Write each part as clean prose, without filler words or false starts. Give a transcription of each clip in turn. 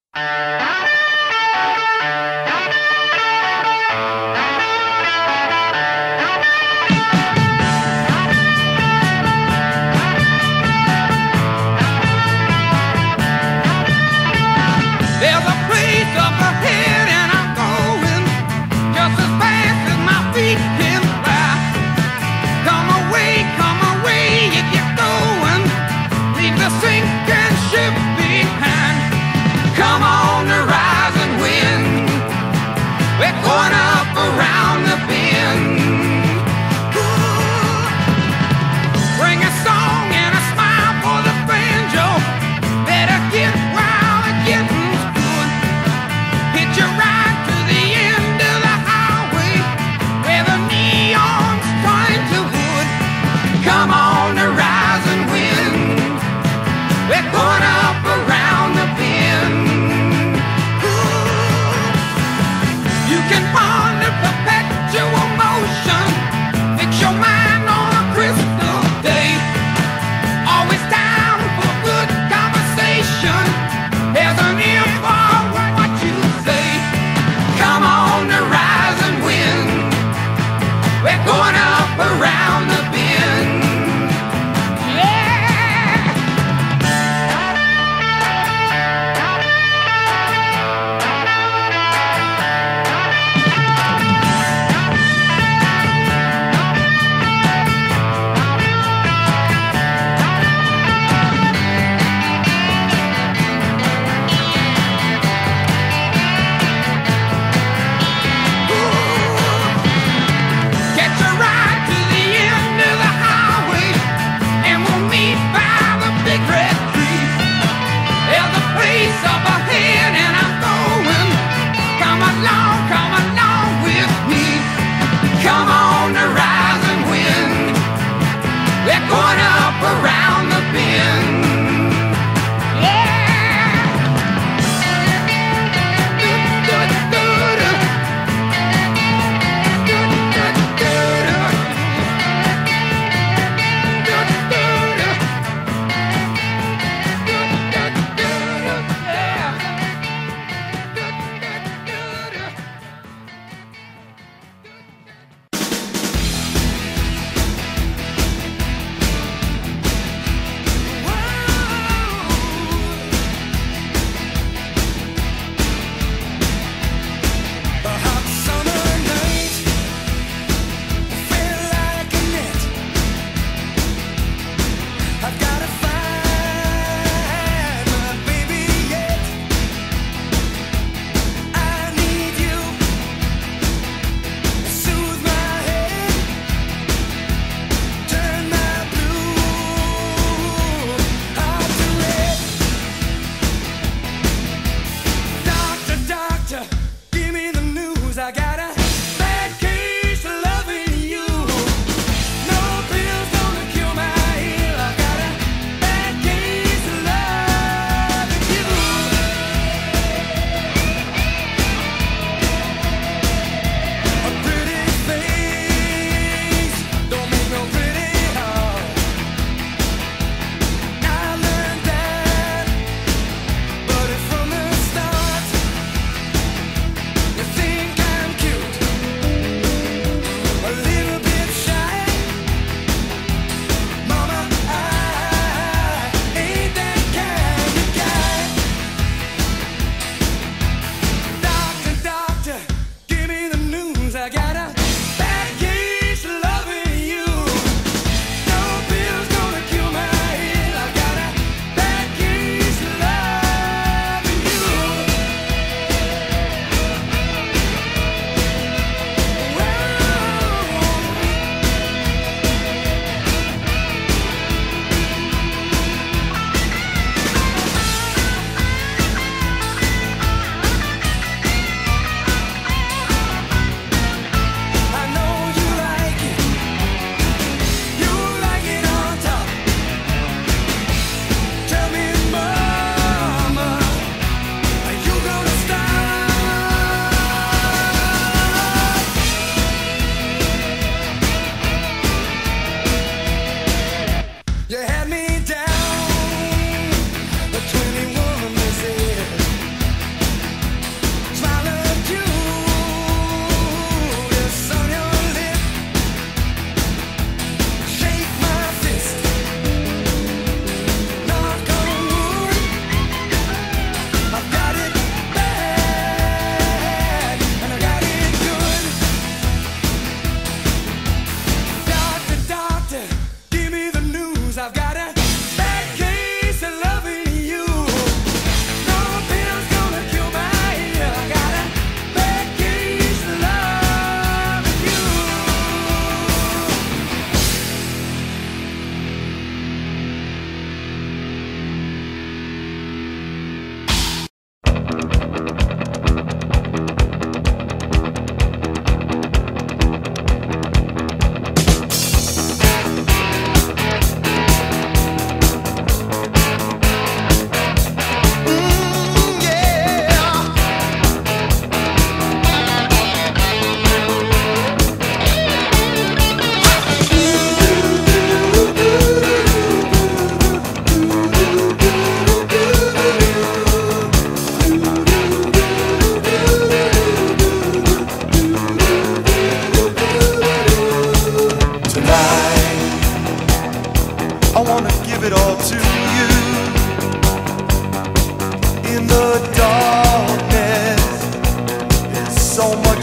There's a place up ahead and I'm going just as fast as my feet can fly. Come away, you get going. Leave the sinking ship behind. Come on,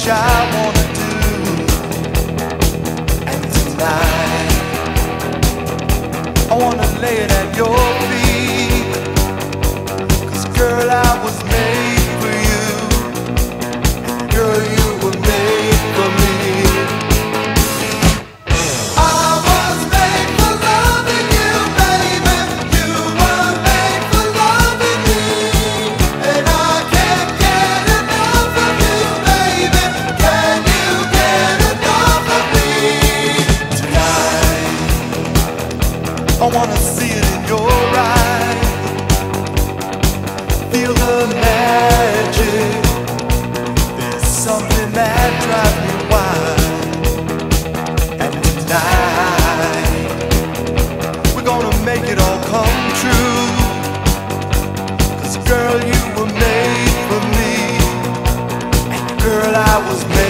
I wanna do. And tonight I wanna lay it at your feet. 'Cause girl, I was made for you. And girl, you were made for me. I was made for loving you, baby. You were made for loving me. And I can't get enough of you, baby. Can you get enough of me? Tonight I wanna see it in your eyes. Feel the magic. There's something that drives me wild. And tonight we're gonna make it all come true. 'Cause girl, you were made for me. And girl, I was made